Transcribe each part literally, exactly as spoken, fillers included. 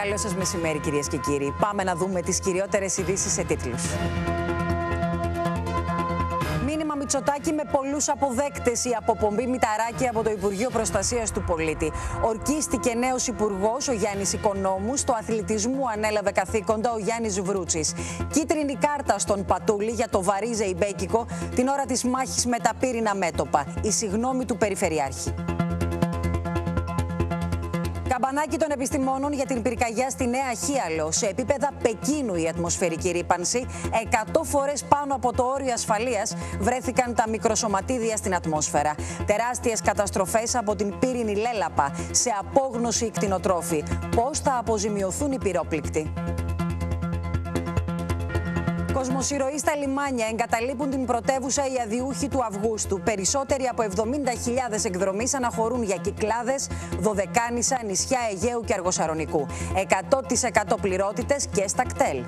Καλό σας μεσημέρι, κυρίες και κύριοι. Πάμε να δούμε τις κυριότερες ειδήσεις σε τίτλους. Μήνυμα Μητσοτάκη με πολλούς αποδέκτες. Η αποπομπή Μηταράκη από το Υπουργείο Προστασίας του Πολίτη. Ορκίστηκε νέος υπουργός, ο Γιάννης Οικονόμου. Στο αθλητισμού ανέλαβε καθήκοντα ο Γιάννης Βρούτσης. Κίτρινη κάρτα στον Πατούλη για το βαρύ ζεϊμπέκικο την ώρα της μάχης με τα πύρινα μέτωπα. Η συγγνώμη του Περιφερειάρχη. Καμπανάκι των επιστημόνων για την πυρκαγιά στη Νέα Χίαλο. Σε επίπεδα Πεκίνου η ατμοσφαιρική ρύπανση. εκατό φορές πάνω από το όριο ασφαλείας βρέθηκαν τα μικροσωματίδια στην ατμόσφαιρα. Τεράστιες καταστροφές από την πύρινη λέλαπα. Σε απόγνωση οι κτηνοτρόφοι. Πώς θα αποζημιωθούν οι πυρόπληκτοι? Κοσμοσυρωοί στα λιμάνια εγκαταλείπουν την πρωτεύουσα οι αδιούχοι του Αυγούστου. Περισσότεροι από εβδομήντα χιλιάδες εκδρομείς αναχωρούν για Κυκλάδες, Δωδεκάνησα, νησιά Αιγαίου και Αργοσαρονικού. εκατό τοις εκατό πληρότητες και στα κτέλ.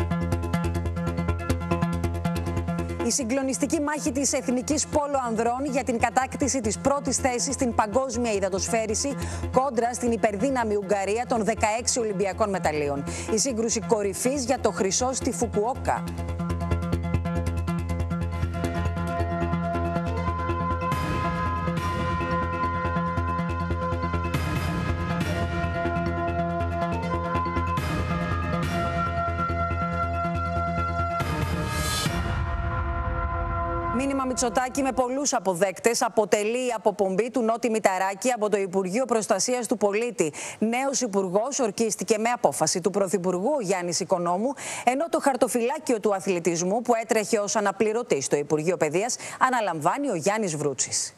Η συγκλονιστική μάχη της Εθνικής Πόλο Ανδρών για την κατάκτηση της πρώτης θέσης στην παγκόσμια υδατοσφαίριση κόντρα στην υπερδύναμη Ουγγαρία των δεκαέξι Ολυμπιακών μεταλλίων. Η σύγκρουση κορυφής για το χρυσό στη Φουκουόκα. Μήνυμα Μητσοτάκη με πολλούς αποδέκτες αποτελεί η αποπομπή του Νότι Μηταράκη από το Υπουργείο Προστασίας του Πολίτη. Νέος υπουργός ορκίστηκε με απόφαση του Πρωθυπουργού Γιάννης Οικονόμου, ενώ το χαρτοφυλάκιο του αθλητισμού που έτρεχε ως αναπληρωτής στο Υπουργείο Παιδείας αναλαμβάνει ο Γιάννης Βρούτσης.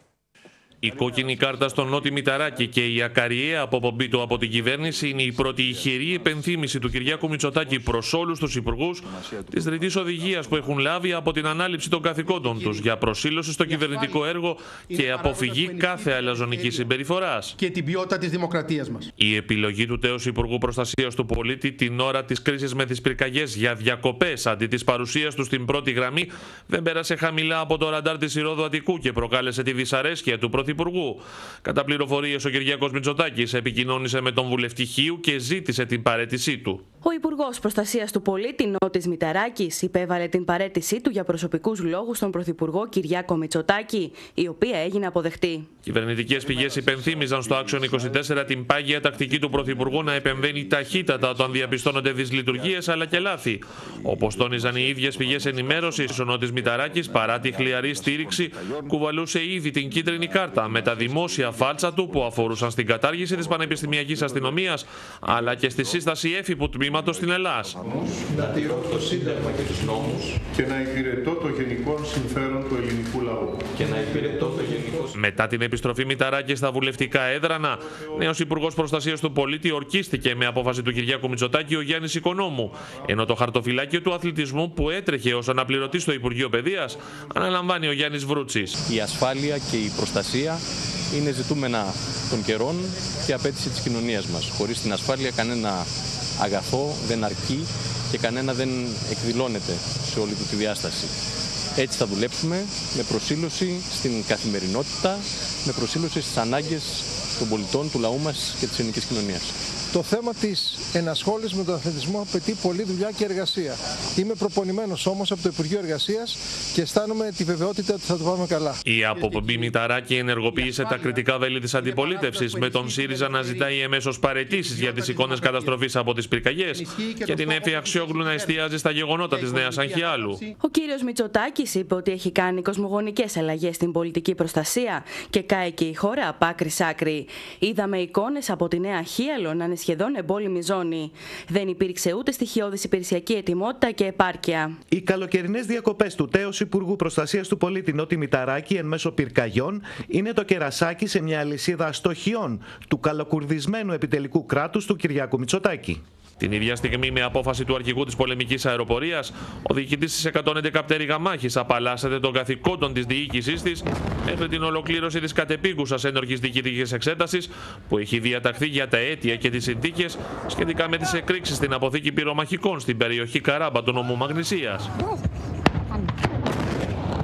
Η κόκκινη κάρτα στον Νότι Μηταράκη και η ακαριαία αποπομπή του από την κυβέρνηση είναι η πρώτη ηχηρή επενθύμηση του Κυριάκου Μητσοτάκη προς όλους τους υπουργούς της τριτής οδηγίας που έχουν λάβει από την ανάληψη των καθηκόντων τους για προσήλωση στο κυβερνητικό έργο και αποφυγή κάθε αλαζονικής συμπεριφοράς. Και την ποιότητα της δημοκρατίας μας. Η επιλογή του τέως Υπουργού Προστασίας του Πολίτη την ώρα της κρίσης με τις πυρκαγιές για διακοπές αντί της παρουσίας του στην πρώτη γραμμή δεν πέρασε χαμηλά από το ραντάρ της Ηρόδου Αττικού και προκάλεσε τη δυσαρέσκεια του Πρωθυπουργού. Υπουργού. Κατά πληροφορίες, ο Κυριάκος Μητσοτάκης επικοινώνησε με τον βουλευτή Χίου και ζήτησε την παραίτησή του. Ο Υπουργός Προστασίας του Πολίτη, Νότης Μηταράκης, υπέβαλε την παραίτησή του για προσωπικούς λόγους στον Πρωθυπουργό Κυριάκο Μητσοτάκη, η οποία έγινε αποδεκτή. Κυβερνητικές πηγές υπενθύμιζαν στο Άξιον είκοσι τέσσερα την πάγια τακτική του Πρωθυπουργού να επεμβαίνει ταχύτατα όταν διαπιστώνονται δυσλειτουργίες αλλά και λάθη. Όπως τόνιζαν οι ίδιες πηγές ενημέρωσης, ο Νότης Μηταράκης, παρά τη χλιαρή στήριξη, κουβαλούσε ήδη την κίτρινη κάρτα με τα δημόσια φάλτσα του που αφορούσαν στην κατάργηση της πανεπιστημιακής αστυνομίας αλλά και στη σύσταση έφυπου τμήματος στην Ελλάς. Να τηρώ το Σύνταγμα και τους νόμους και να υπηρετώ το γενικό συμφέρον του ελληνικού λαού. Και να υπηρετώ το γενικό... Μετά την επιστροφή Μηταράκη στα βουλευτικά έδρανα, νέος Υπουργός Προστασίας του Πολίτη ορκίστηκε με απόφαση του Κυριάκου Μητσοτάκη ο Γιάννης Οικονόμου, ενώ το χαρτοφυλάκιο του αθλητισμού που έτρεχε ως αναπληρωτής στο Υπουργείο Παιδείας αναλαμβάνει ο Γιάννης Βρούτσης. Η ασφάλεια και η προστασία είναι ζητούμενα των καιρών και απέτηση της κοινωνίας μας. Χωρίς την ασφάλεια κανένα αγαθό δεν αρκεί και κανένα δεν εκδηλώνεται σε όλη του τη διάσταση. Έτσι θα δουλέψουμε με προσήλωση στην καθημερινότητα, με προσήλωση στις ανάγκες των πολιτών, του λαού μας και της ελληνικής κοινωνίας. Το θέμα της ενασχόλησης με τον αθλητισμό απαιτεί πολλή δουλειά και εργασία. Είμαι προπονημένος όμως από το Υπουργείο Εργασίας και αισθάνομαι τη βεβαιότητα ότι θα το πάμε καλά. Η αποπομπή Μηταράκη ενεργοποίησε τα κριτικά βέλη της αντιπολίτευσης, με τον ΣΥΡΙΖΑ να ζητάει εμέσως παραιτήσεις για τις εικόνες καταστροφής από τις πυρκαγιές και την Εύη Αξιόγλου να εστιάζει στα γεγονότα της Νέας Αγχιάλου. Ο κύριος Μητσοτάκης είπε ότι έχει κάνει κοσμογονικές αλλαγές στην πολιτική προστασία και κάει και η χώρα από άκρη σ' άκρη. Είδαμε εικόνες από τη Νέα Χίαλο να είναι σχεδόν εμπόλεμη ζώνη. Δεν υπήρξε ούτε στοιχειώδης υπηρεσιακή ετοιμότητα και επάρκεια. Οι καλοκαιρινές διακοπές του τέως Υπουργού Προστασίας του Πολίτη Νότι Μηταράκη εν μέσω πυρκαγιών είναι το κερασάκι σε μια αλυσίδα αστοχιών του καλοκουρδισμένου επιτελικού κράτους του Κυριάκου Μητσοτάκη. Την ίδια στιγμή, με απόφαση του αρχηγού της πολεμικής αεροπορίας, ο διοικητής της εκατόν έντεκα πτέρυγα μάχης απαλλάσσεται των καθηκόντων της διοίκησής της μέχρι την ολοκλήρωση της κατεπίγουσας ένορκης διοικητικής εξέτασης που έχει διαταχθεί για τα αίτια και τις συνθήκες σχετικά με τις εκρήξεις στην αποθήκη πυρομαχικών στην περιοχή Καράμπα του νομού Μαγνησίας.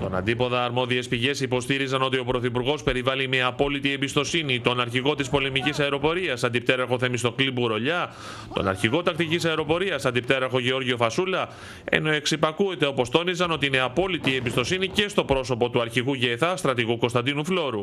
Στον αντίποδα, αρμόδιες πηγές υποστήριζαν ότι ο Πρωθυπουργός περιβάλλει με απόλυτη εμπιστοσύνη τον αρχηγό της πολεμικής αεροπορίας, αντιπτέραρχο Θεμιστοκλή Μπουρολιά, τον αρχηγό τακτικής αεροπορίας, αντιπτέραρχο Γεώργιο Φασούλα, ενώ εξυπακούεται, όπως τόνιζαν, ότι είναι απόλυτη εμπιστοσύνη και στο πρόσωπο του αρχηγού ΓΕΘΑ, στρατηγού Κωνσταντίνου Φλόρου.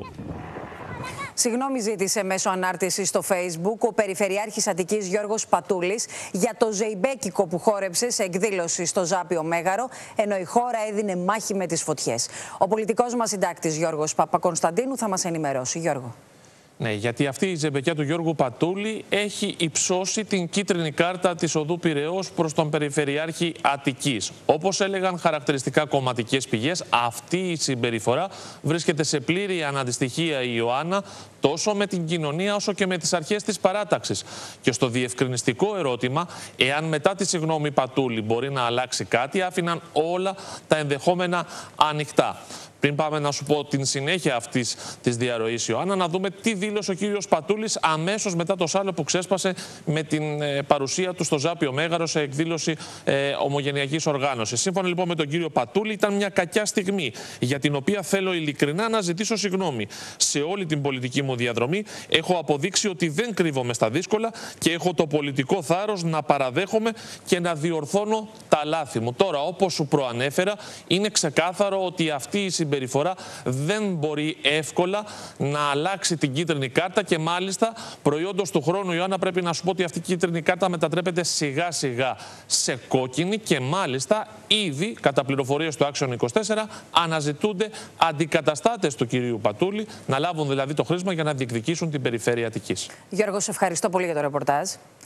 Συγγνώμη ζήτησε μέσω ανάρτησης στο Facebook ο Περιφερειάρχης Αττικής Γιώργος Πατούλης για το ζεϊμπέκικο που χόρεψε σε εκδήλωση στο Ζάπιο Μέγαρο, ενώ η χώρα έδινε μάχη με τις φωτιές. Ο πολιτικός μας συντάκτης Γιώργος Παπακωνσταντίνου θα μας ενημερώσει. Γιώργο. Ναι, γιατί αυτή η ζεμπεκιά του Γιώργου Πατούλη έχει υψώσει την κίτρινη κάρτα της οδού Πειραιώς προς τον Περιφερειάρχη Αττικής. Όπως έλεγαν χαρακτηριστικά κομματικές πηγές, αυτή η συμπεριφορά βρίσκεται σε πλήρη αναντιστοιχεία η Ιωάννα τόσο με την κοινωνία όσο και με τις αρχές της παράταξης. Και στο διευκρινιστικό ερώτημα, εάν μετά τη συγγνώμη Πατούλη μπορεί να αλλάξει κάτι, άφηναν όλα τα ενδεχόμενα ανοιχτά. Πριν πάμε να σου πω την συνέχεια αυτής της διαρροής, Ιωάννα, να δούμε τι δήλωσε ο κύριος Πατούλης αμέσως μετά το σάλο που ξέσπασε με την ε, παρουσία του στο Ζάπιο Μέγαρο σε εκδήλωση ε, ομογενειακής οργάνωσης. Σύμφωνα λοιπόν με τον κύριο Πατούλη, ήταν μια κακιά στιγμή για την οποία θέλω ειλικρινά να ζητήσω συγγνώμη. Σε όλη την πολιτική μου διαδρομή έχω αποδείξει ότι δεν κρύβομαι στα δύσκολα και έχω το πολιτικό θάρρος να παραδέχομαι και να διορθώνω τα λάθη μου. Τώρα, όπως σου προανέφερα, είναι ξεκάθαρο ότι αυτή η συμπεριφορά δεν μπορεί εύκολα να αλλάξει την κίτρινη κάρτα και μάλιστα προϊόντος του χρόνου, Ιωάννα, πρέπει να σου πω ότι αυτή η κίτρινη κάρτα μετατρέπεται σιγά σιγά σε κόκκινη και μάλιστα ήδη, κατά πληροφορίες του Action είκοσι τέσσερα, αναζητούνται αντικαταστάτες του κυρίου Πατούλη να λάβουν δηλαδή το χρήσμα για να διεκδικήσουν την περιφέρεια Αττικής. Γιώργο, σε ευχαριστώ πολύ για το ρεπορτάζ.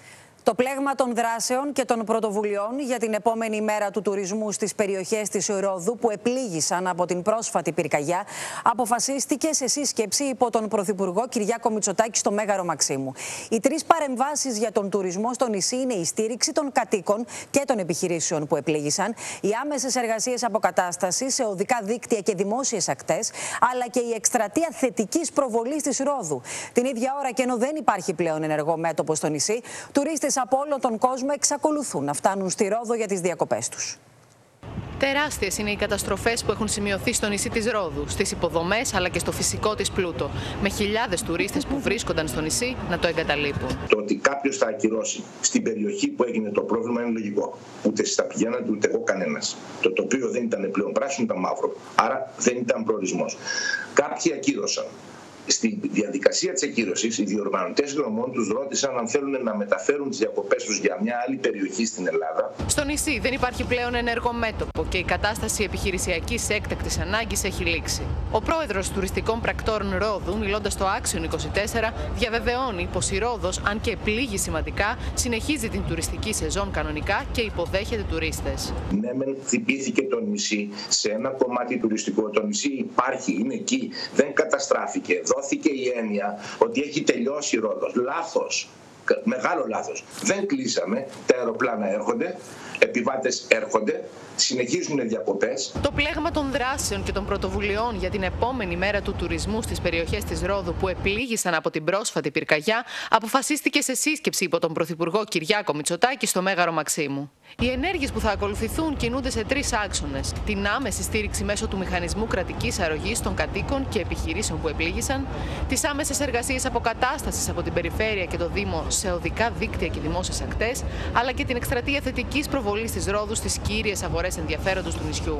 Το πλέγμα των δράσεων και των πρωτοβουλειών για την επόμενη μέρα του τουρισμού στις περιοχές της Ρόδου που επλήγησαν από την πρόσφατη πυρκαγιά αποφασίστηκε σε σύσκεψη υπό τον Πρωθυπουργό Κυριάκο Μητσοτάκη στο Μέγαρο Μαξίμου. Οι τρεις παρεμβάσεις για τον τουρισμό στο νησί είναι η στήριξη των κατοίκων και των επιχειρήσεων που επλήγησαν, οι άμεσες εργασίες αποκατάστασης σε οδικά δίκτυα και δημόσιες ακτές, αλλά και η εκστρατεία θετικής προβολής της Ρόδου. Την ίδια ώρα, και ενώ δεν υπάρχει πλέον ενεργό μέτωπο στο νησί, τουρίστες από όλο τον κόσμο εξακολουθούν να φτάνουν στη Ρόδο για τις διακοπές τους. Τεράστιες είναι οι καταστροφές που έχουν σημειωθεί στο νησί της Ρόδου, στις υποδομές αλλά και στο φυσικό της πλούτο, με χιλιάδες τουρίστες που βρίσκονταν στο νησί να το εγκαταλείπουν. Το ότι κάποιος θα ακυρώσει στην περιοχή που έγινε το πρόβλημα είναι λογικό. Ούτε εσείς θα πηγαίνατε, ούτε εγώ κανένας. Το τοπίο δεν ήταν πλέον πράσινο, ήταν μαύρο. Άρα δεν ήταν προορισμός. Κάποιοι ακύρωσαν. Στη διαδικασία της ακύρωσης, οι διοργανωτές δρομών τους ρώτησαν αν θέλουν να μεταφέρουν τις διακοπές τους για μια άλλη περιοχή στην Ελλάδα. Στο νησί δεν υπάρχει πλέον ενεργό μέτωπο και η κατάσταση επιχειρησιακής έκτακτης ανάγκης έχει λήξει. Ο πρόεδρος τουριστικών πρακτόρων Ρόδου, μιλώντας στο Action είκοσι τέσσερα, διαβεβαιώνει πως η Ρόδος, αν και πλήγει σημαντικά, συνεχίζει την τουριστική σεζόν κανονικά και υποδέχεται τουρίστες. Ναι, μεν χτυπήθηκε το νησί σε ένα κομμάτι τουριστικό. Το νησί υπάρχει, είναι εκεί, δεν καταστράφηκε. Δόθηκε η έννοια ότι έχει τελειώσει η Ρόδος. Λάθος. Μεγάλο λάθος. Δεν κλείσαμε. Τα αεροπλάνα έρχονται, επιβάτες έρχονται, συνεχίζουν οι διακοπές. Το πλέγμα των δράσεων και των πρωτοβουλειών για την επόμενη μέρα του τουρισμού στις περιοχές της Ρόδου που επλήγησαν από την πρόσφατη πυρκαγιά αποφασίστηκε σε σύσκεψη υπό τον Πρωθυπουργό Κυριάκο Μητσοτάκη στο Μέγαρο Μαξίμου. Οι ενέργειες που θα ακολουθηθούν κινούνται σε τρεις άξονες: την άμεση στήριξη μέσω του μηχανισμού κρατικής αρρωγής των κατοίκων και επιχειρήσεων που επλήγησαν, τις άμεσες εργασίες αποκατάστασης από την περιφέρεια και το Δήμο σε οδικά δίκτυα και δημόσιες ακτές, αλλά και την εκστρατεία θετικής προβολής της Ρόδου στις κύριες αγορές ενδιαφέροντος του νησιού.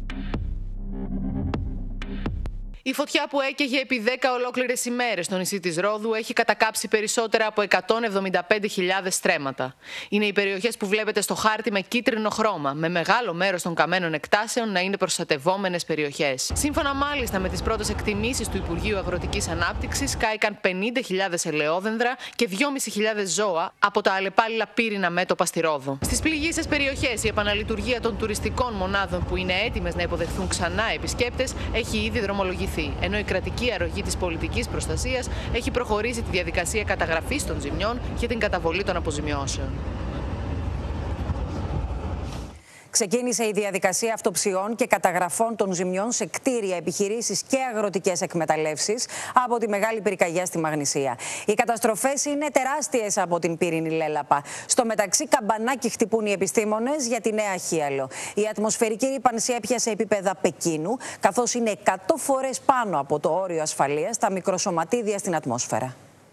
Η φωτιά που έκαιγε επί δέκα ολόκληρες ημέρες στο νησί της Ρόδου έχει κατακάψει περισσότερα από εκατόν εβδομήντα πέντε χιλιάδες στρέμματα. Είναι οι περιοχές που βλέπετε στο χάρτη με κίτρινο χρώμα, με μεγάλο μέρος των καμένων εκτάσεων να είναι προστατευόμενες περιοχές. Σύμφωνα μάλιστα με τις πρώτες εκτιμήσεις του Υπουργείου Αγροτικής Ανάπτυξης, κάηκαν πενήντα χιλιάδες ελαιόδενδρα και δυόμισι χιλιάδες ζώα από τα αλλεπάλληλα πύρινα μέτωπα στη Ρόδο. Στις πληγείσες περιοχές, η επαναλειτουργία των τουριστικών μονάδων που είναι έτοιμες να υποδεχθούν ξανά επισκέπτες έχει ήδη δρομολογηθεί, ενώ η κρατική αρρωγή της πολιτικής προστασίας έχει προχωρήσει τη διαδικασία καταγραφής των ζημιών και την καταβολή των αποζημιώσεων. Ξεκίνησε η διαδικασία αυτοψιών και καταγραφών των ζημιών σε κτίρια, επιχειρήσεις και αγροτικές εκμεταλλεύσεις από τη Μεγάλη Πυρκαγιά στη Μαγνησία. Οι καταστροφές είναι τεράστιες από την πύρινη λέλαπα. Στο μεταξύ, καμπανάκι χτυπούν οι επιστήμονες για τη Νέα Χίαλο. Η ατμοσφαιρική ρύπανση έπιασε επίπεδα Πεκίνου, καθώς είναι εκατό φορές πάνω από το όριο ασφαλείας στα μικροσωματίδια στην ατμόσφαιρα.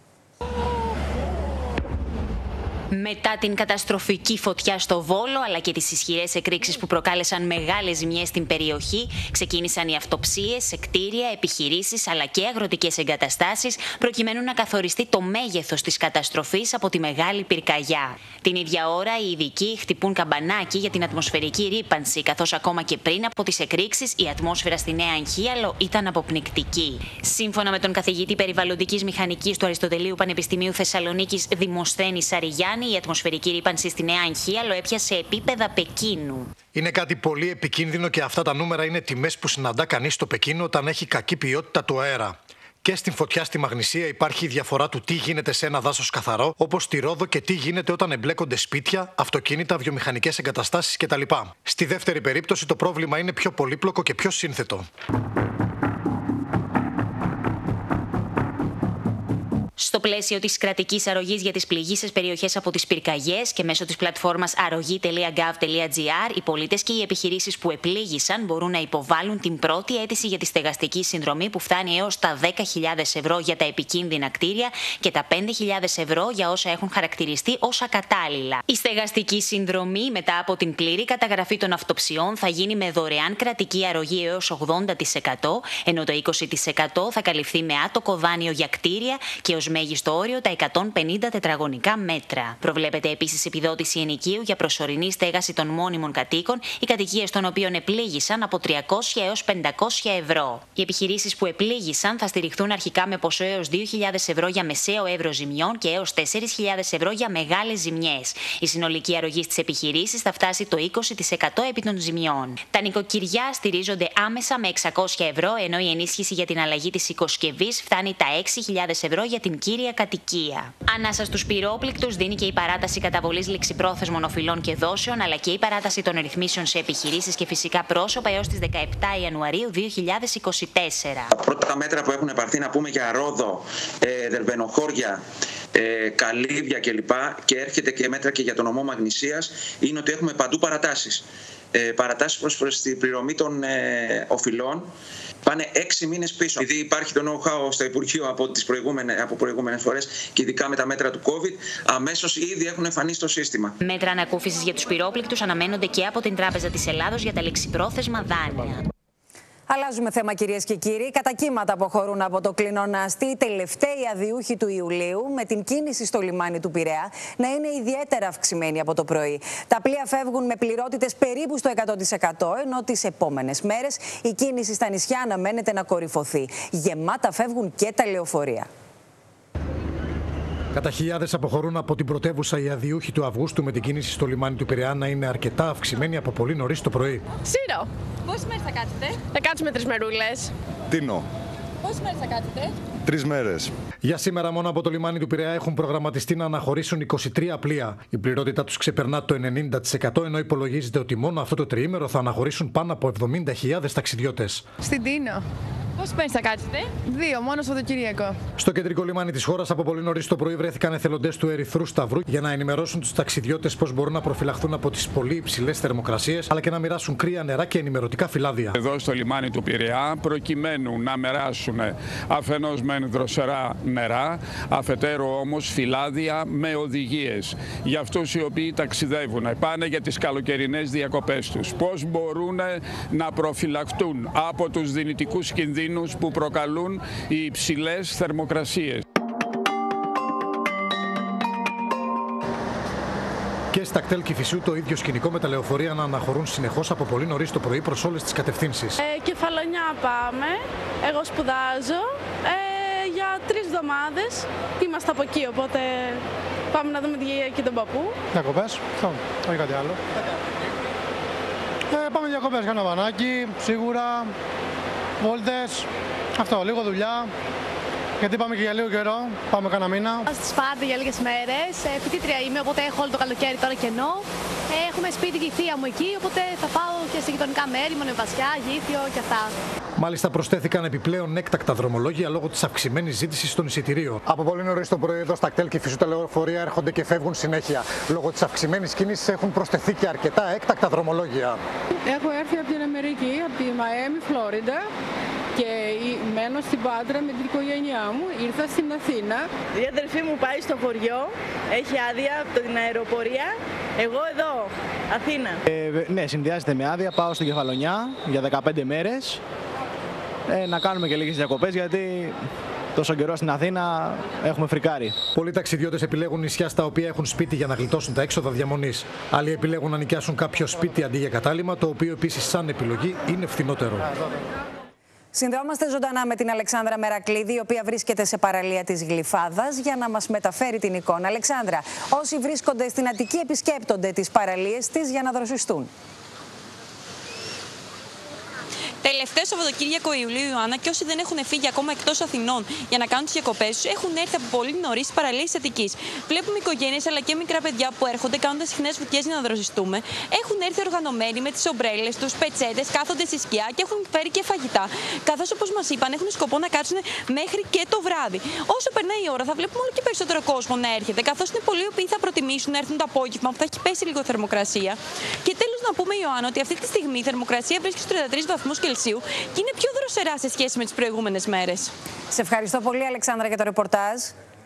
Μετά την καταστροφική φωτιά στο Βόλο, αλλά και τις ισχυρές εκρήξεις που προκάλεσαν μεγάλες ζημιές στην περιοχή, ξεκίνησαν οι αυτοψίες σε κτίρια, επιχειρήσεις αλλά και αγροτικές εγκαταστάσεις, προκειμένου να καθοριστεί το μέγεθος της καταστροφής από τη Μεγάλη Πυρκαγιά. Την ίδια ώρα, οι ειδικοί χτυπούν καμπανάκι για την ατμοσφαιρική ρύπανση, καθώς ακόμα και πριν από τις εκρήξεις, η ατμόσφαιρα στη Νέα Αγχίαλο ήταν αποπνικτική. Σύμφωνα με τον καθηγητή περιβαλλοντικής μηχανικής του Αριστοτελείου Πανεπιστημίου Θεσσαλονίκης, Δημοσθένη Σαριγιάννη, η ατμοσφαιρική ρύπανση στη Νέα Αγχίαλο έπιασε επίπεδα Πεκίνου. Είναι κάτι πολύ επικίνδυνο και αυτά τα νούμερα είναι τιμές που συναντά κανείς στο Πεκίνο όταν έχει κακή ποιότητα του αέρα. Και στην φωτιά στη Μαγνησία υπάρχει η διαφορά του τι γίνεται σε ένα δάσος καθαρό, όπως στη Ρόδο, και τι γίνεται όταν εμπλέκονται σπίτια, αυτοκίνητα, βιομηχανικές εγκαταστάσεις κτλ. Στη δεύτερη περίπτωση το πρόβλημα είναι πιο πολύπλοκο και πιο σύνθετο. Στο πλαίσιο της κρατικής αρρωγής για τις πληγείσες περιοχές από τις πυρκαγιές και μέσω της πλατφόρμας αρρωγή τελεία γκαβ τελεία τζι άρ, οι πολίτες και οι επιχειρήσεις που επλήγησαν μπορούν να υποβάλουν την πρώτη αίτηση για τη στεγαστική συνδρομή που φτάνει έως τα δέκα χιλιάδες ευρώ για τα επικίνδυνα κτίρια και τα πέντε χιλιάδες ευρώ για όσα έχουν χαρακτηριστεί ως ακατάλληλα. Η στεγαστική συνδρομή μετά από την πλήρη καταγραφή των αυτοψιών θα γίνει με δωρεάν κρατική αρρωγή έως ογδόντα τοις εκατό, ενώ το είκοσι τοις εκατό θα καλυφθεί με άτοκο δάνειο για κτίρια και ως μέγιστο όριο τα εκατόν πενήντα τετραγωνικά μέτρα. Προβλέπεται επίσης επιδότηση ενοικίου για προσωρινή στέγαση των μόνιμων κατοίκων, οι κατοικίες των οποίων επλήγησαν από τριακόσια έως πεντακόσια ευρώ. Οι επιχειρήσεις που επλήγησαν θα στηριχθούν αρχικά με ποσό έως δύο χιλιάδες ευρώ για μεσαίο εύρος ζημιών και έως τέσσερις χιλιάδες ευρώ για μεγάλες ζημιές. Η συνολική αρρωγή στις επιχειρήσεις θα φτάσει το είκοσι τοις εκατό επί των ζημιών. Τα νοικοκυριά στηρίζονται άμεσα με εξακόσια ευρώ, ενώ η ενίσχυση για την αλλαγή της οικοσκευής φτάνει τα έξι χιλιάδες ευρώ για την κύρια κατοικία. Ανάσα στους πυρόπληκτους δίνει και η παράταση καταβολής ληξιπρόθεσμων οφειλών και δόσεων, αλλά και η παράταση των ρυθμίσεων σε επιχειρήσεις και φυσικά πρόσωπα έως τις δεκαεπτά Ιανουαρίου δύο χιλιάδες είκοσι τέσσερα. Τα πρώτα μέτρα που έχουν πάρθει, να πούμε για Ρόδο, ε, Δερβενοχώρια, ε, Καλύβια κλπ. Και έρχεται και μέτρα και για τον νομό Μαγνησίας, είναι ότι έχουμε παντού παρατάσεις. Ε, παρατάσεις προς, προς την πληρωμή των ε, οφειλών. Πάνε έξι μήνες πίσω. Επειδή υπάρχει το know-how στο Υπουργείο από τις προηγούμενες, από προηγούμενες φορές και ειδικά με τα μέτρα του COVID, αμέσως ήδη έχουν εμφανίσει στο σύστημα. Μέτρα ανακούφισης για τους πυρόπληκτους αναμένονται και από την Τράπεζα της Ελλάδος για τα ληξιπρόθεσμα δάνεια. Αλλάζουμε θέμα, κυρίες και κύριοι. Κατά κύματα αποχωρούν από το Κλεινόν Αστή οι τελευταίοι αδιούχοι του Ιουλίου, με την κίνηση στο λιμάνι του Πειραιά να είναι ιδιαίτερα αυξημένη από το πρωί. Τα πλοία φεύγουν με πληρότητες περίπου στο εκατό τοις εκατό, ενώ τις επόμενες μέρες η κίνηση στα νησιά αναμένεται να κορυφωθεί. Γεμάτα φεύγουν και τα λεωφορεία. Κατά χιλιάδες αποχωρούν από την πρωτεύουσα οι αδιούχοι του Αυγούστου, με την κίνηση στο λιμάνι του Πειραιά να είναι αρκετά αυξημένη από πολύ νωρίς το πρωί. Σύρο, πόσες μέρες θα κάτσετε? Θα κάτσουμε τρεις μερούλες. Τίνο. Πόσες μέρες θα κάτσετε? Τρεις μέρες. Για σήμερα μόνο από το λιμάνι του Πειραιά έχουν προγραμματιστεί να αναχωρήσουν είκοσι τρία πλοία. Η πληρότητα τους ξεπερνά το ενενήντα τοις εκατό, ενώ υπολογίζεται ότι μόνο αυτό το τριήμερο θα αναχωρήσουν πάνω από εβδομήντα χιλιάδες ταξιδιώτες. Στην Τίνο. Πόσες μέρες θα κάτσετε? Δύο, μόνο Σαββατοκύριακο. Στο κεντρικό λιμάνι της χώρας από πολύ νωρίς το πρωί βρέθηκαν εθελοντές του Ερυθρού Σταυρού για να ενημερώσουν τους ταξιδιώτες πώς μπορούν να προφυλαχθούν από τις πολύ υψηλές θερμοκρασίες, αλλά και να μοιράσουν κρύα νερά και ενημερωτικά φυλάδια. Εδώ στο λιμάνι του Πειραιά, προκειμένου να μοιράσουν αφενός μεν δροσερά νερά, αφετέρου όμως φυλάδια με οδηγίες για αυτούς οι οποίοι ταξιδεύουν, πάνε για τις καλοκαιρινές διακοπές τους. Πώς μπορούν να προφυλαχτούν από τους δυνητικούς κινδύνους που προκαλούν οι υψηλές θερμοκρασίες. Και στα κτέλ Κηφισού το ίδιο σκηνικό, με τα λεωφορεία να αναχωρούν συνεχώς από πολύ νωρίς το πρωί προς όλες τις κατευθύνσεις. Ε, Κεφαλονιά πάμε, εγώ σπουδάζω, ε, για τρεις εβδομάδες είμαστε από εκεί, οπότε πάμε να δούμε τη γιαγιά και τον παππού. Διακοπές, όχι κάτι άλλο. Ε, πάμε διακοπές, κάνα βανάκι, σίγουρα, βόλτες, αυτό, λίγο δουλειά. Γιατί πάμε και για λίγο καιρό, πάμε κανένα μήνα. Στη Σπάρτη για λίγες μέρες, φοιτήτρια είμαι, οπότε έχω όλο το καλοκαίρι τώρα κενό. Έχουμε σπίτι και η θεία μου εκεί, οπότε θα πάω και σε γειτονικά μέρη, Μονεβασιά, Γήθιο και αυτά. Μάλιστα, προσθέθηκαν επιπλέον έκτακτα δρομολόγια λόγω της αυξημένης ζήτησης των εισιτηρίων. Από πολύ νωρίς το πρωί εδώ στα κτέλ και φυσικά λεωφορεία έρχονται και φεύγουν συνέχεια. Λόγω της αυξημένης κίνησης έχουν προσθεθεί και αρκετά έκτακτα δρομολόγια. Έχω έρθει από την Αμερική, από τη Μαϊάμι, Φλόριντα. Και μένω στην Πάτρα με την οικογένειά μου, ήρθα στην Αθήνα. Η αδερφή μου πάει στο χωριό, έχει άδεια από την αεροπορία. Εγώ εδώ, Αθήνα. Ε, ναι, συνδυάζεται με άδεια, πάω στην Κεφαλονιά για δεκαπέντε μέρες. Ε, να κάνουμε και λίγες διακοπές γιατί τόσο καιρό στην Αθήνα έχουμε φρικάρει. Πολλοί ταξιδιώτες επιλέγουν νησιά στα οποία έχουν σπίτι για να γλιτώσουν τα έξοδα διαμονής. Άλλοι επιλέγουν να νοικιάσουν κάποιο σπίτι αντί για κατάλημα, το οποίο επίσης σαν επιλογή είναι φθηνότερο. Συνδεόμαστε ζωντανά με την Αλεξάνδρα Μερακλίδη, η οποία βρίσκεται σε παραλία της Γλυφάδας, για να μας μεταφέρει την εικόνα. Αλεξάνδρα, όσοι βρίσκονται στην Αττική επισκέπτονται τις παραλίες της για να δροσιστούν. Τελευταίο Σαββατοκύριακο Ιουλίου, Ιωάννα, και όσοι δεν έχουν φύγει ακόμα εκτός Αθηνών για να κάνουν τις διακοπές τους, έχουν έρθει από πολύ νωρίς στις παραλίες της Αττικής. Βλέπουμε οικογένειες αλλά και μικρά παιδιά που έρχονται κάνοντας συχνές βουτιές για να δροσιστούμε. Έχουν έρθει οργανωμένοι με τις ομπρέλες τους, πετσέτες, κάθονται στη σκιά και έχουν φέρει και φαγητά. Καθώς, όπως μας είπαν, έχουν σκοπό να κάτσουν μέχρι και το βράδυ. Όσο περνάει η ώρα, θα βλέπουμε όλο και περισσότερο κόσμο να έρχεται, καθώς είναι πολλοί οι οποίοι θα προτιμήσουν να έρθουν το απόγευμα που θα έχει πέσει λίγο θερμοκρασία. Και τέλος, να πούμε, Ιωάννα, ότι αυτή τη στιγμή η θερμοκρασία βρίσκεται στους τριάντα τρεις βαθμούς Κελσίου και είναι πιο δροσερά σε σχέση με τις προηγούμενες μέρες. Σε ευχαριστώ πολύ, Αλεξάνδρα, για το ρεπορτάζ.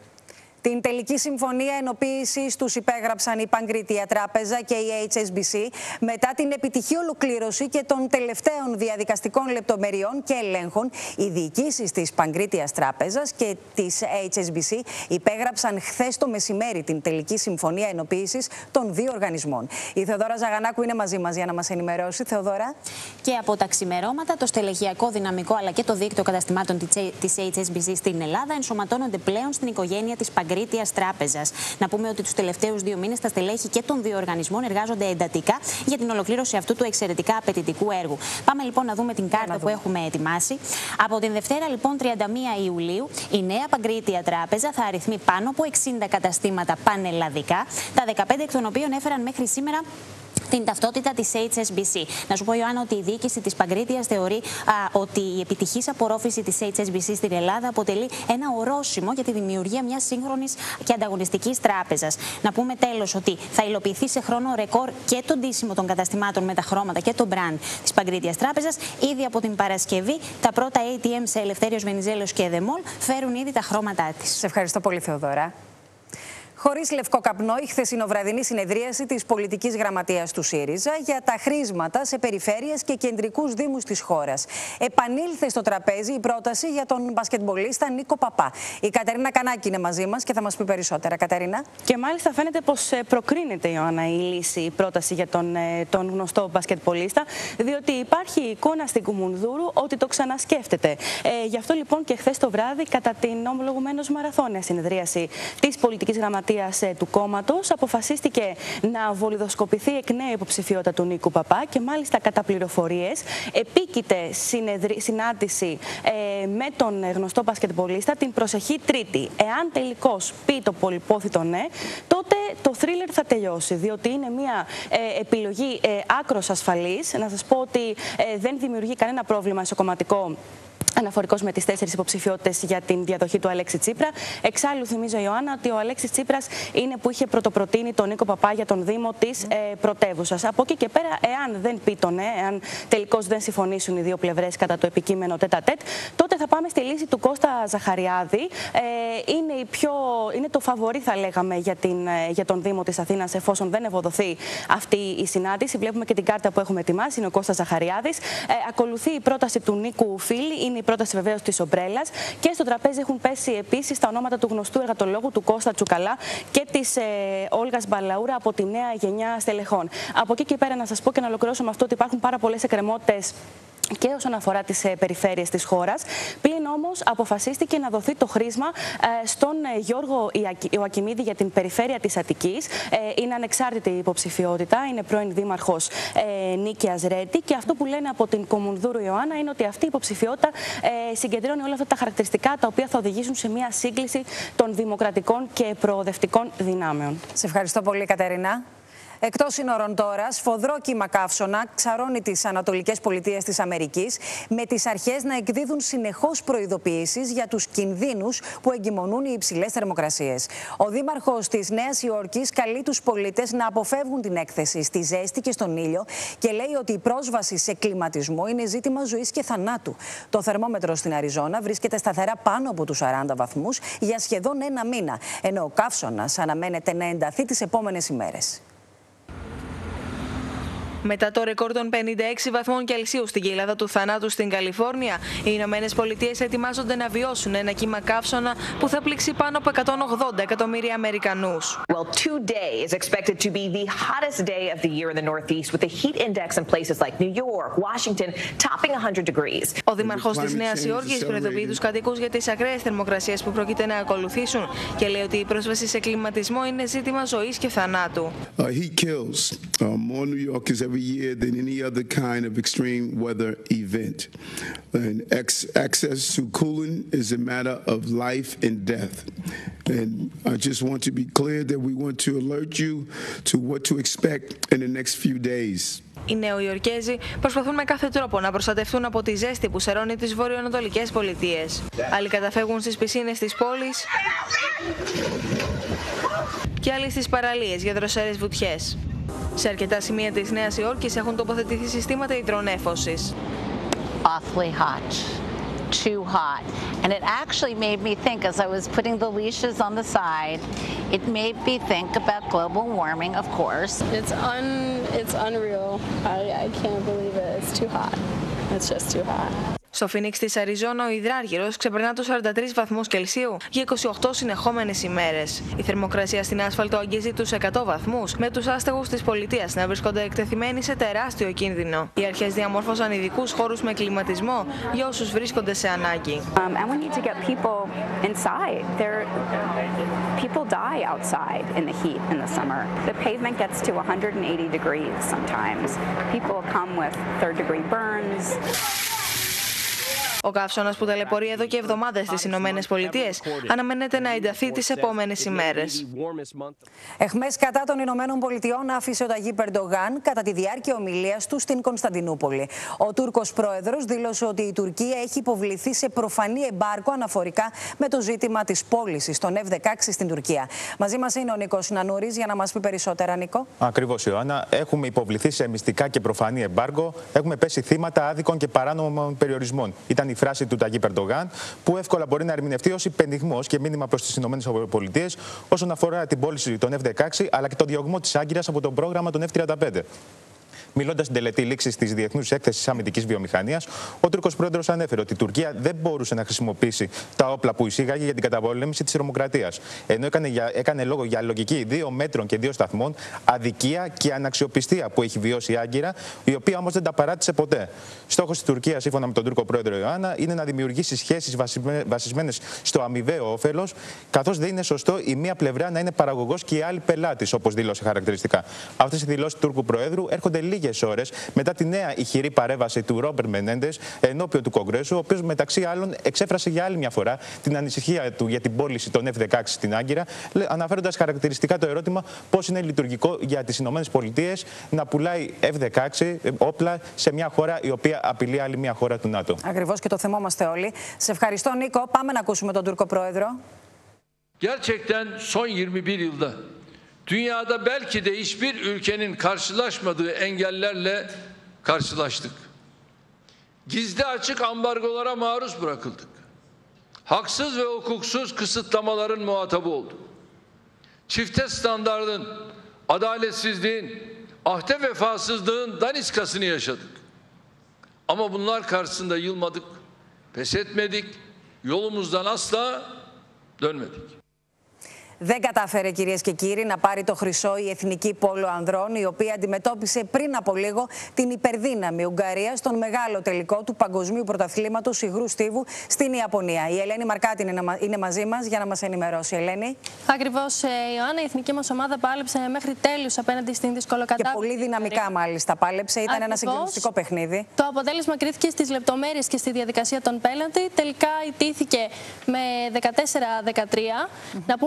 Την τελική συμφωνία ενοποίησης τους υπέγραψαν η Παγκρίτια Τράπεζα και η έιτς ες μπι σι μετά την επιτυχή ολοκλήρωση και των τελευταίων διαδικαστικών λεπτομεριών και ελέγχων. Οι διοικήσεις της Παγκρίτιας Τράπεζας και της έιτς ες μπι σι υπέγραψαν χθες το μεσημέρι την τελική συμφωνία ενοποίησης των δύο οργανισμών. Η Θεοδόρα Ζαγανάκου είναι μαζί μας για να μας ενημερώσει. Θεοδόρα. Και από τα ξημερώματα, το στελεχειακό δυναμικό αλλά και το δίκτυο καταστημάτων της έιτς ες μπι σι στην Ελλάδα ενσωματώνονται πλέον στην οικογένεια της Παγκρίτιας Τράπεζας. Να πούμε ότι τους τελευταίους δύο μήνες τα στελέχη και των δύο οργανισμών εργάζονται εντατικά για την ολοκλήρωση αυτού του εξαιρετικά απαιτητικού έργου. Πάμε λοιπόν να δούμε την κάρτα που έχουμε ετοιμάσει. Από την Δευτέρα, λοιπόν, τριάντα μία Ιουλίου, η νέα Παγκρίτια Τράπεζα θα αριθμεί πάνω από εξήντα καταστήματα πανελλαδικά, τα δεκαπέντε εκ των οποίων έφεραν μέχρι σήμερα την ταυτότητα της έιτς ες μπι σι. Να σου πω, Ιωάννα, ότι η διοίκηση της Παγκρίτιας θεωρεί α, ότι η επιτυχής απορρόφηση της έιτς ες μπι σι στην Ελλάδα αποτελεί ένα ορόσημο για τη δημιουργία μιας σύγχρονης και ανταγωνιστικής τράπεζας. Να πούμε τέλος ότι θα υλοποιηθεί σε χρόνο ρεκόρ και το ντύσιμο των καταστημάτων με τα χρώματα και το brand της Παγκρίτιας Τράπεζας. Ήδη από την Παρασκευή, τα πρώτα έι τι εμ σε Ελευθέριος Βενιζέλος και Εδεμόλ φέρουν ήδη τα χρώματά της. Σε ευχαριστώ πολύ, Θεοδόρα. Χωρίς λευκό καπνό, η χθεσινοβραδινή συνεδρίαση της πολιτικής γραμματείας του ΣΥΡΙΖΑ για τα χρήματα σε περιφέρειες και κεντρικούς δήμους της χώρας. Επανήλθε στο τραπέζι η πρόταση για τον μπασκετμπολίστα Νίκο Παπά. Η Κατερίνα Κανάκη είναι μαζί μας και θα μας πει περισσότερα. Κατερίνα. Και μάλιστα φαίνεται πως προκρίνεται, Ιωάννα, η λύση, η πρόταση για τον, τον γνωστό μπασκετμπολίστα, διότι υπάρχει εικόνα στην Κουμουνδούρου ότι το ξανασκέφτεται. Ε, γι' αυτό λοιπόν και χθες το βράδυ, κατά την ομολογουμένως μαραθώνια συνεδρίαση της πολιτικής γραμματείας του κόμματος, αποφασίστηκε να βολιδοσκοπηθεί εκ νέου υποψηφιότητα του Νίκου Παπά και μάλιστα κατά πληροφορίες επίκειται συνεδρι... συνάντηση ε, με τον γνωστό μπασκετμπολίστα την προσεχή Τρίτη. Εάν τελικώς πει το πολυπόθητο ναι, τότε το θρίλερ θα τελειώσει, διότι είναι μια ε, επιλογή ε, άκρως ασφαλής. Να σας πω ότι ε, δεν δημιουργεί κανένα πρόβλημα σε κομματικό αναφορικός με τις τέσσερις υποψηφιότητες για την διαδοχή του Αλέξη Τσίπρα. Εξάλλου, θυμίζω, Ιωάννα, ότι ο Αλέξης Τσίπρας είναι που είχε πρωτοπροτείνει τον Νίκο Παπά για τον Δήμο της ε, πρωτεύουσας. Από εκεί και πέρα, εάν δεν πει το ναι, εάν τελικώς δεν συμφωνήσουν οι δύο πλευρές κατά το επικείμενο τέτα-τέτ, τότε θα πάμε στη λύση του Κώστα Ζαχαριάδη. Ε, είναι, η πιο, είναι το φαβορί, θα λέγαμε, για, την, για τον Δήμο της Αθήνας, εφόσον δεν ευοδοθεί αυτή η συνάντηση. Βλέπουμε και την κάρτα που έχουμε ετοιμάσει, είναι ο Κώστας Ζαχαριάδης. Ε, ακολουθεί η πρόταση του Νίκου Φίλη, είναι η πρόταση βεβαίως της ομπρέλας, και στο τραπέζι έχουν πέσει επίσης τα ονόματα του γνωστού εργατολόγου του Κώστα Τσουκαλά και της ε, Όλγας Μπαλαούρα από τη νέα γενιά στελεχών. Από εκεί και πέρα, να σας πω και να ολοκληρώσω με αυτό ότι υπάρχουν πάρα πολλές εκκρεμότητες και όσον αφορά τις ε, περιφέρειες της χώρας. Πλην όμως αποφασίστηκε να δοθεί το χρήσμα ε, στον ε, Γιώργο Ιωακιμίδη για την περιφέρεια της Αττικής. Ε, είναι ανεξάρτητη υποψηφιότητα, είναι πρώην δήμαρχος ε, Νίκαιας Ρέτη, και αυτό που λένε από την Κουμουνδούρου, Ιωάννα, είναι ότι αυτή η υποψηφιότητα ε, συγκεντρώνει όλα αυτά τα χαρακτηριστικά τα οποία θα οδηγήσουν σε μια σύγκληση των δημοκρατικών και προοδευτικών δυνάμεων. Σε ευχαριστώ πολύ, Κατερίνα. Εκτός σύνορων τώρα, σφοδρό κύμα καύσωνα ξαρώνει τις ανατολικές πολιτείες της Αμερικής, με τις αρχές να εκδίδουν συνεχώς προειδοποιήσεις για τους κινδύνους που εγκυμονούν οι υψηλές θερμοκρασίες. Ο δήμαρχος της Νέας Υόρκης καλεί τους πολίτες να αποφεύγουν την έκθεση στη ζέστη και στον ήλιο και λέει ότι η πρόσβαση σε κλιματισμό είναι ζήτημα ζωής και θανάτου. Το θερμόμετρο στην Αριζόνα βρίσκεται σταθερά πάνω από τους σαράντα βαθμούς για σχεδόν ένα μήνα, ενώ ο καύσωνας αναμένεται να ενταθεί τις επόμενες ημέρες. Μετά το ρεκόρ των πενήντα έξι βαθμών Κελσίου στην κοιλάδα του θανάτου στην Καλιφόρνια, οι Ηνωμένες Πολιτείες ετοιμάζονται να βιώσουν ένα κύμα καύσωνα που θα πλήξει πάνω από εκατόν ογδόντα εκατομμύρια Αμερικανούς. Well, today is expected to be the hottest day of the year in the Northeast, with the heat index in places like New York, Washington topping one hundred degrees. Ο Δήμαρχος της Νέας Υόρκης προειδοποιεί τους κατοικούς για τις ακραίες θερμοκρασίες που πρόκειται να ακολουθήσουν και λέει ότι η πρόσβαση σε κλιματισμό είναι ζήτημα ζωής και θανάτου. Uh, heat kills uh, more New Yorkers every year than any other kind of extreme weather event. And access to cooling is a matter of life and death. And I just want to be clear that we want to alert you to what to expect in the next few days. Οι Νεοϊορκέζοι προσπαθούν με κάθε τρόπο να προστατευτούν από τη ζέστη που σερώνει τις βορειοανατολικές πολιτείες. Άλλοι καταφεύγουν στις πισίνες της πόλης και άλλοι στις παραλίες για δροσερές βουτιές. Σε αρκετά σημεία της Νέας Υόρκης έχουν τοποθετηθεί συστήματα υδρονέφωσης. Awfully hot. Too hot. And it actually made me think, as I was putting the leashes on the side, it made me think about global warming, of course. It's un it's unreal. I I can't believe it. It's too hot. It's just too hot. Στο Φίνιξ της Αριζόνα, ο υδράργυρος ξεπερνά τους σαράντα τρεις βαθμούς Κελσίου για είκοσι οκτώ συνεχόμενες ημέρες. Η θερμοκρασία στην άσφαλτο αγγίζει τους εκατό βαθμούς, με τους άστεγους της πολιτείας να βρίσκονται εκτεθειμένοι σε τεράστιο κίνδυνο. Οι αρχές διαμόρφωσαν ειδικούς χώρους με κλιματισμό για όσους βρίσκονται σε ανάγκη. Ο καύσωνας που ταλαιπωρεί εδώ και εβδομάδες στις Ηνωμένες Πολιτείες αναμένεται να ενταθεί τις επόμενες ημέρες. Εχμές κατά των Ηνωμένων Πολιτειών άφησε ο Ταγίπ Ερντογάν κατά τη διάρκεια ομιλίας του στην Κωνσταντινούπολη. Ο Τούρκος πρόεδρος δήλωσε ότι η Τουρκία έχει υποβληθεί σε προφανή εμπάργκο αναφορικά με το ζήτημα της πώλησης των εφ δεκαέξι στην Τουρκία. Μαζί μας είναι ο Νίκος Νανούρης για να μας πει περισσότερα, Νίκο. Ακριβώς, Ιωάννα. Έχουμε υποβληθεί σε μυστικά και προφανή εμπάργκο. Έχουμε πέσει θύματα άδικων και παράνομων περιορισμών. Ήταν η φράση του Ταγίπ Ερντογάν, που εύκολα μπορεί να ερμηνευτεί ως υπενιγμός και μήνυμα προς τις ΗΠΑ όσον αφορά την πώληση των εφ δεκαέξι αλλά και το διωγμό της Άγκυρας από το πρόγραμμα των εφ τριάντα πέντε. Μιλώντας στην τελετή λήξης της Διεθνούς Έκθεσης Αμυντικής Βιομηχανίας, ο Τούρκος πρόεδρος ανέφερε ότι η Τουρκία δεν μπορούσε να χρησιμοποιήσει τα όπλα που εισήγαγε για την καταπολέμηση της τρομοκρατίας. Ενώ έκανε, για, έκανε λόγο για λογική δύο μέτρων και δύο σταθμών, αδικία και αναξιοπιστία που έχει βιώσει η Άγκυρα, η οποία όμως δεν τα παράτησε ποτέ. Στόχος της Τουρκίας, σύμφωνα με τον Τούρκο πρόεδρο Ιωάννα, είναι να δημιουργήσει σχέσεις βασισμένες στο αμοιβαίο όφελος, καθώς δεν είναι σωστό η μία πλευρά να είναι παραγωγός και η άλλη πελάτης, όπως δήλωσε χαρακτηριστικά. Αυτές οι δηλώσεις του Τούρκου προέδρου έρχονται λίγες ώρες μετά τη νέα ηχηρή παρέμβαση του Ρόμπερτ Μενέντες ενώπιον του Κογκρέσου, ο οποίος μεταξύ άλλων εξέφρασε για άλλη μια φορά την ανησυχία του για την πώληση των εφ δεκαέξι στην Άγκυρα, αναφέροντας χαρακτηριστικά το ερώτημα πώς είναι λειτουργικό για τις ΗΠΑ να πουλάει εφ δεκαέξι όπλα σε μια χώρα η οποία απειλεί άλλη μια χώρα του ΝΑΤΟ. Ακριβώς, και το θυμόμαστε όλοι. Σε ευχαριστώ, Νίκο. Πάμε να ακούσουμε τον Τούρκο πρόεδρο. Gerçekten son yirmi bir yılda dünyada belki de hiçbir ülkenin karşılaşmadığı engellerle karşılaştık. Gizli açık ambargolara maruz bırakıldık. Haksız ve hukuksuz kısıtlamaların muhatabı olduk. Çifte standardın, adaletsizliğin, ahde vefasızlığın daniskasını yaşadık. Ama bunlar karşısında yılmadık, pes etmedik, yolumuzdan asla dönmedik. Δεν κατάφερε, κυρίες και κύριοι, να πάρει το χρυσό η εθνική πόλο ανδρών, η οποία αντιμετώπισε πριν από λίγο την υπερδύναμη Ουγγαρία στον μεγάλο τελικό του Παγκοσμίου Πρωταθλήματος υγρού στίβου στην Ιαπωνία. Η Ελένη Μαρκάτη είναι μαζί μας για να μας ενημερώσει. Ελένη. Ακριβώς, Ιωάννα, η εθνική μας ομάδα πάλεψε μέχρι τέλους απέναντι στην δυσκολοκατάσταση. Και πολύ δυναμικά, μάλιστα, πάλεψε. Ήταν ένα συγκλονιστικό παιχνίδι. Το αποτέλεσμα κρίθηκε στις λεπτομέρειες και στη διαδικασία των πέναλτι. Τελικά ιτήθηκε με δεκατέσσερα δεκατρία. Mm-hmm. Να πούμε ότι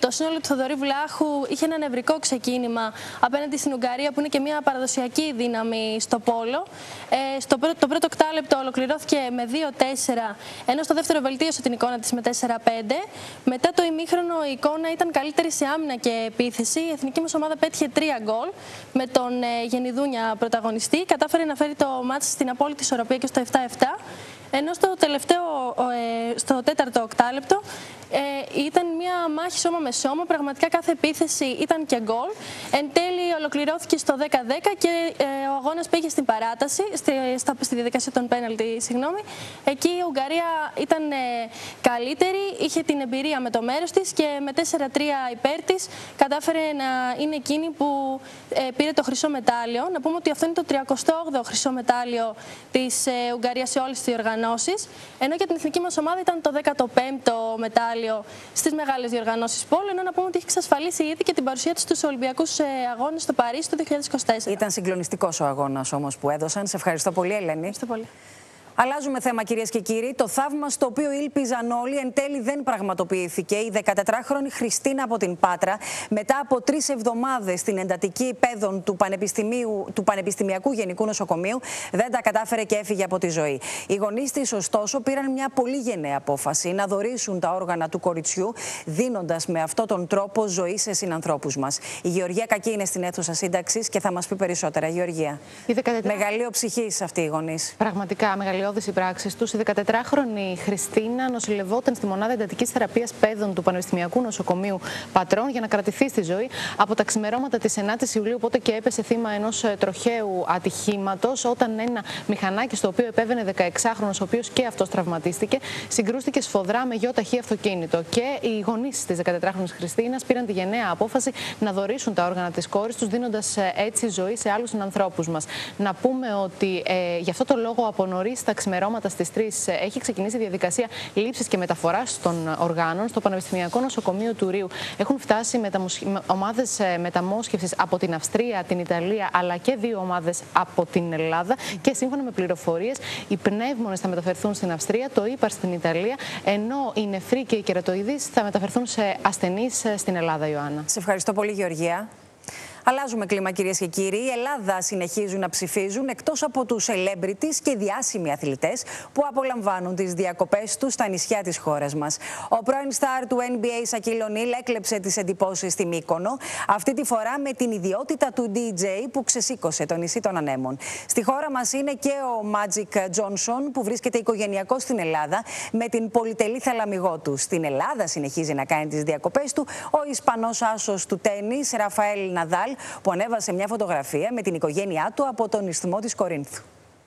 το σύνολο του Θοδωρή Βλάχου είχε ένα νευρικό ξεκίνημα απέναντι στην Ουγγαρία, που είναι και μια παραδοσιακή δύναμη στο πόλο. Ε, στο πρώτο, το πρώτο οκτάλεπτο ολοκληρώθηκε με δύο τέσσερα, ενώ στο δεύτερο βελτίωσε την εικόνα της με τέσσερα πέντε. Μετά το ημίχρονο η εικόνα ήταν καλύτερη σε άμυνα και επίθεση. Η εθνική μας ομάδα πέτυχε τρία γκολ με τον ε, Γενιδούνια πρωταγωνιστή. Κατάφερε να φέρει το μάτς στην απόλυτη ισορροπία και στο επτά επτά. Ενώ στο τελευταίο, ε, στο τέταρτο οκτάλεπτο ε, ήταν μια μάχη σώμα με σώμα. Πραγματικά κάθε επίθεση ήταν και γκολ. Εν τέλει ολοκληρώθηκε στο δέκα δέκα και ε, ο αγώνας πήγε στην παράταση, στη, στα, στη διαδικασία των πέναλτι, συγγνώμη. Εκεί η Ουγγαρία ήταν ε, καλύτερη, είχε την εμπειρία με το μέρος της και με τέσσερα τρία υπέρ της κατάφερε να είναι εκείνη που ε, πήρε το χρυσό μετάλλιο. Να πούμε ότι αυτό είναι το τριακοστό όγδοο χρυσό μετάλλιο της ε, Ουγγαρίας σε όλες τις διοργανώσεις. Ενώ για την εθνική μας ομάδα ήταν το δέκατο πέμπτο μετάλλιο στις μεγάλες διοργανώσεις πόλου, ενώ να πούμε ότι έχει εξασφαλίσει ήδη και την παρουσία της στους Ολυμπιακούς Αγώνες στο Παρίσι το δύο χιλιάδες είκοσι τέσσερα. Ήταν συγκλονιστικός ο αγώνας όμως που έδωσαν. Σε ευχαριστώ πολύ, Ελένη. Ευχαριστώ πολύ. Αλλάζουμε θέμα, κυρίες και κύριοι. Το θαύμα στο οποίο ήλπιζαν όλοι εν τέλει δεν πραγματοποιήθηκε. Η δεκατετράχρονη Χριστίνα από την Πάτρα, μετά από τρεις εβδομάδες στην εντατική υπαίδων του, του Πανεπιστημιακού Γενικού Νοσοκομείου, δεν τα κατάφερε και έφυγε από τη ζωή. Οι γονείς της, ωστόσο, πήραν μια πολύ γενναία απόφαση να δωρήσουν τα όργανα του κοριτσιού, δίνοντας με αυτόν τον τρόπο ζωή σε συνανθρώπους μας. Η Γεωργία Κακή είναι στην αίθουσα σύνταξης και θα μας πει περισσότερα. Γεωργία. δεκατετρά... Μεγαλείο ψυχής αυτοί οι γονείς. Πραγματικά μεγαλείο. Οι πράξεις τους. Η δεκατετράχρονη Χριστίνα νοσηλευόταν στη μονάδα εντατικής θεραπείας παιδών του Πανεπιστημιακού Νοσοκομείου Πατρών για να κρατηθεί στη ζωή από τα ξημερώματα της ενάτης Ιουλίου, οπότε και έπεσε θύμα ενός τροχαίου ατυχήματος, όταν ένα μηχανάκι στο οποίο επέβαινε δεκαεξάχρονος, ο οποίος και αυτός τραυματίστηκε, συγκρούστηκε σφοδρά με γιο ταχύ αυτοκίνητο. Και οι γονείς της δεκατετράχρονης Χριστίνας πήραν τη γενναία απόφαση να δωρήσουν τα όργανα της κόρης τους, δίνοντας έτσι ζωή σε άλλους συνανθρώπους μας. Να πούμε ότι ε, γι' αυτό το λόγο από νωρίς, τα ξημερώματα στις τρεις, έχει ξεκινήσει η διαδικασία λήψης και μεταφοράς των οργάνων στο Πανεπιστημιακό Νοσοκομείο του Ρίου. Έχουν φτάσει ομάδες μεταμόσχευσης από την Αυστρία, την Ιταλία, αλλά και δύο ομάδες από την Ελλάδα. Και σύμφωνα με πληροφορίες, οι πνεύμονες θα μεταφερθούν στην Αυστρία, το ύπαρ στην Ιταλία, ενώ οι νεφροί και οι κερατοειδείς θα μεταφερθούν σε ασθενείς στην Ελλάδα, Ιωάννα. Σε ευχαριστώ πολύ, Γεωργία. Αλλάζουμε κλίμα, κυρίες και κύριοι. Η Ελλάδα συνεχίζουν να ψηφίζουν, εκτός από τους celebrities και διάσημοι αθλητές που απολαμβάνουν τις διακοπές τους στα νησιά της χώρας μας. Ο πρώην στάρ του N B A Σακίλ Ονίλ έκλεψε τις εντυπώσεις στη Μύκονο, αυτή τη φορά με την ιδιότητα του ντι τζέι που ξεσήκωσε το νησί των ανέμων. Στη χώρα μας είναι και ο Magic Johnson, που βρίσκεται οικογενειακός στην Ελλάδα με την πολυτελή θαλαμιγό του. Στην Ελλάδα συνεχίζει να κάνει τις διακοπές του ο Ισπανός άσος του τένις Ραφαέλ Ναδάλ, που ανέβασε μια φωτογραφία με την οικογένειά του από τον ισθμό της Κορίνθου.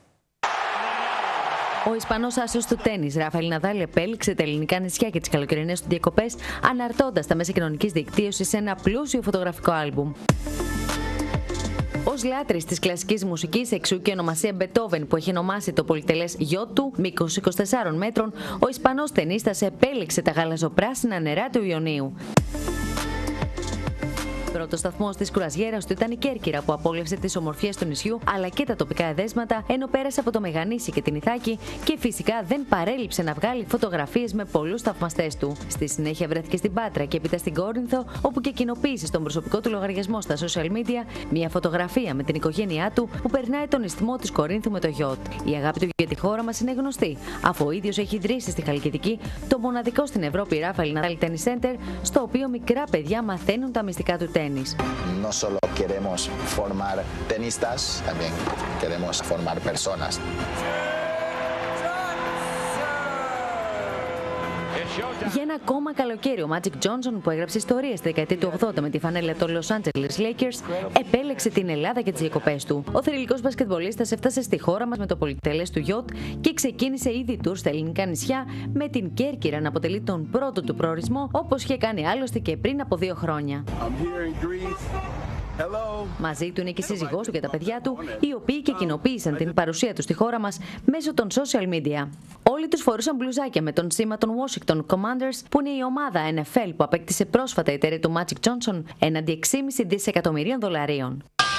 Ο Ισπανός άσος του τένις Ραφαέλ Ναδάλ επέλεξε τα ελληνικά νησιά και τις καλοκαιρινές του διακοπές, αναρτώντας τα μέσα κοινωνικής δικτύωσης σε ένα πλούσιο φωτογραφικό άλμπουμ. Ως λάτρης της κλασικής μουσικής, εξού και ονομασία Μπετόβεν που έχει ονομάσει το πολυτελές γιο του, μήκος είκοσι τεσσάρων μέτρων, ο Ισπανός τενίστας επέλεξε τα γαλαζοπράσινα νερά του Ιωνίου. Πρώτος σταθμός της κουραζιέρας του ήταν η Κέρκυρα, που απόλαυσε τις ομορφιές του νησιού αλλά και τα τοπικά εδέσματα, ενώ πέρασε από το Μεγανήσι και την Ιθάκη και φυσικά δεν παρέλειψε να βγάλει φωτογραφίες με πολλούς θαυμαστές του. Στη συνέχεια βρέθηκε στην Πάτρα και έπειτα στην Κόρινθο, όπου και κοινοποίησε στον προσωπικό του λογαριασμό στα social media μια φωτογραφία με την οικογένειά του που περνάει τον ισθμό της Κορίνθου με το γιότ. Η αγάπη του για τη χώρα μας είναι γνωστή, αφού ο ίδιος έχει ιδρύσει στη Χαλκιδική το μοναδικό στην Ευρώπη Ραφαέλ Ναδάλ Tennis Center, στο οποίο μικρά παιδιά μαθαίνουν τα μυστικά του τένις. No solo queremos formar tenistas, también queremos formar personas. Για ένα ακόμα καλοκαίρι, ο Magic Johnson, που έγραψε ιστορίες στη δεκαετία του ογδόντα με τη φανέλα των Los Angeles Lakers, επέλεξε την Ελλάδα για τις διακοπές του. Ο θρυλικός μπασκετμπολίστας έφτασε στη χώρα μας με το πολυτελές του γιότ και ξεκίνησε ήδη τουρ στα ελληνικά νησιά, με την Κέρκυρα να αποτελεί τον πρώτο του προορισμό, όπως είχε κάνει άλλωστε και πριν από δύο χρόνια. Hello. Μαζί του είναι και η σύζυγός του και τα παιδιά του, οι οποίοι και κοινοποίησαν την παρουσία του στη χώρα μας μέσω των social media. Όλοι τους φορούσαν μπλουζάκια με τον σήμα των Washington Commanders, που είναι η ομάδα N F L που απέκτησε πρόσφατα η εταιρεία του Magic Johnson έναντι έξι κόμμα πέντε δισεκατομμυρίων δολαρίων.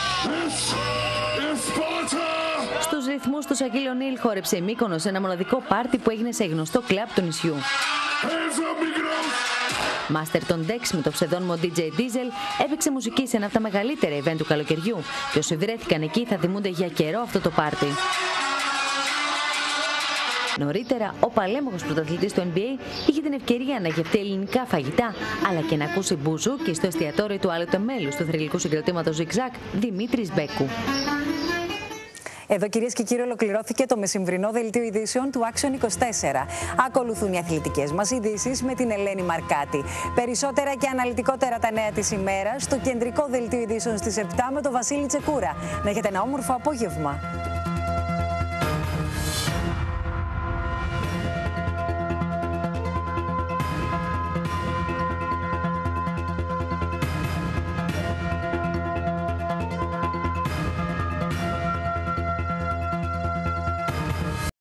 Στους ρυθμούς του Σακίλ Ονίλ χόρεψε η Μύκονος σε ένα μοναδικό πάρτι που έγινε σε γνωστό κλαμπ του νησιού. Μάστερ των Dex με το ψευδόνυμο ντι τζέι Diesel έπαιξε μουσική σε ένα από τα μεγαλύτερα event του καλοκαιριού και όσοι βρέθηκαν εκεί θα θυμούνται για καιρό αυτό το πάρτι. Νωρίτερα, ο παλέμαχος πρωταθλητής του N B A είχε την ευκαιρία να γευτεί ελληνικά φαγητά, αλλά και να ακούσει μπουζούκι στο εστιατόριο του άλλοτε μέλους του θρυλικού συγκροτήματος Zigzag, Δημήτρης Μπέκου. Εδώ, κυρίες και κύριοι, ολοκληρώθηκε το μεσημβρινό δελτίο ειδήσεων του Action είκοσι τέσσερα. Ακολουθούν οι αθλητικές μας ειδήσεις με την Ελένη Μαρκάτη. Περισσότερα και αναλυτικότερα τα νέα της ημέρας στο κεντρικό δελτίο ειδήσεων στις επτά με τον Βασίλη Τσεκούρα. Να έχετε ένα όμορφο απόγευμα.